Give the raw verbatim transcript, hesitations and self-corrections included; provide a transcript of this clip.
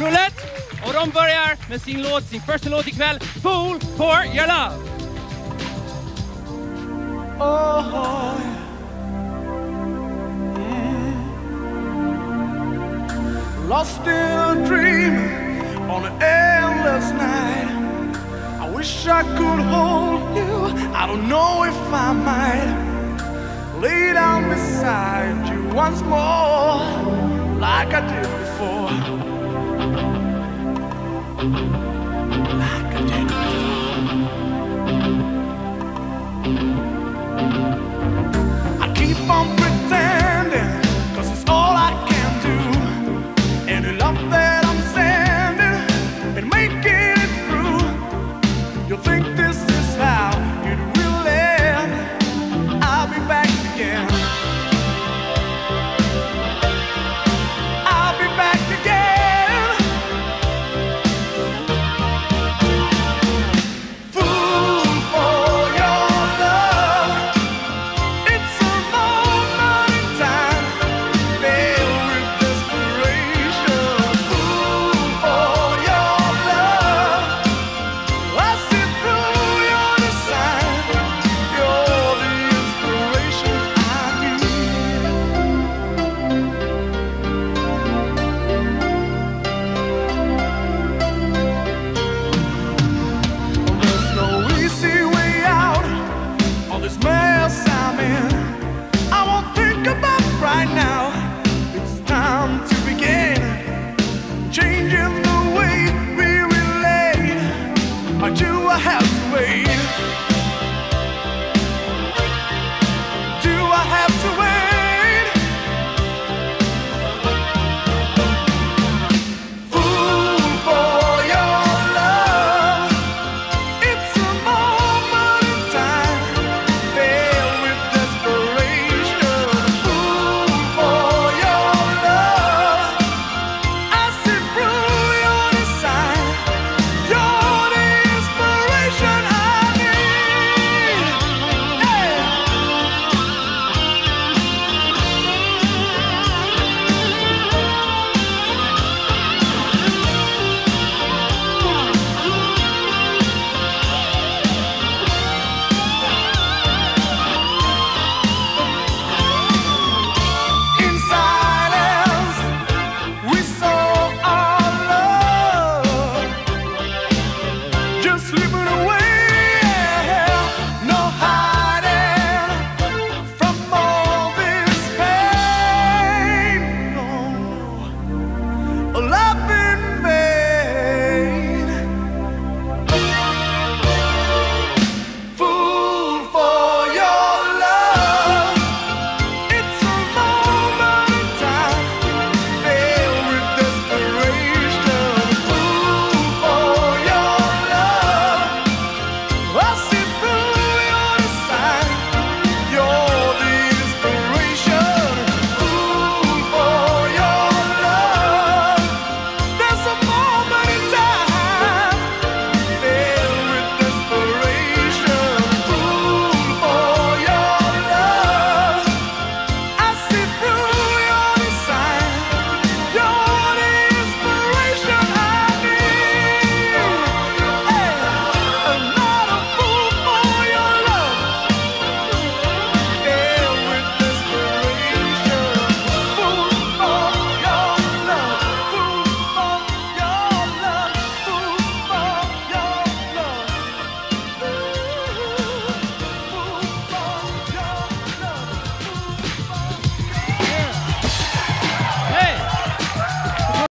Roulette, och de börjar med sin låt, sin första låt ikväll, Fool for your love. Oh, mm. Lost in a dream on an endless night. I wish I could hold you. I don't know if I might lay down beside you once more, like I did before.